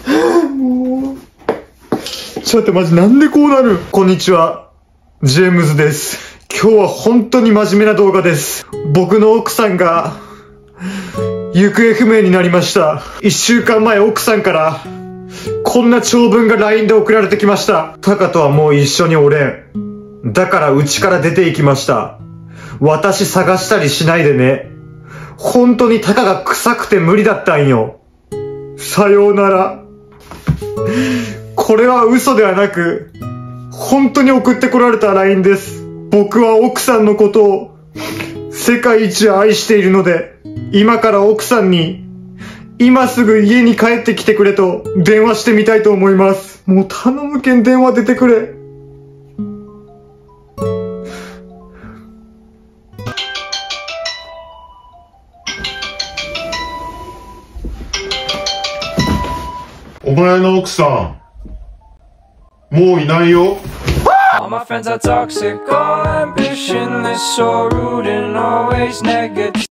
もう。ちょっとマジなんでこうなる？こんにちは。ジェームズです。今日は本当に真面目な動画です。僕の奥さんが、行方不明になりました。1週間前奥さんから、こんな長文が LINE で送られてきました。タカとはもう一緒におれん。だから家から出て行きました。私探したりしないでね。本当にタカが臭くて無理だったんよ。さようなら。これは嘘ではなく、本当に送ってこられた LINE です。僕は奥さんのことを世界一愛しているので、今から奥さんに今すぐ家に帰ってきてくれと電話してみたいと思います。もう頼むけん電話出てくれ。 お前の奥さん、もういないよ。 All my friends are toxic, all ambitionless, so rude and always negative.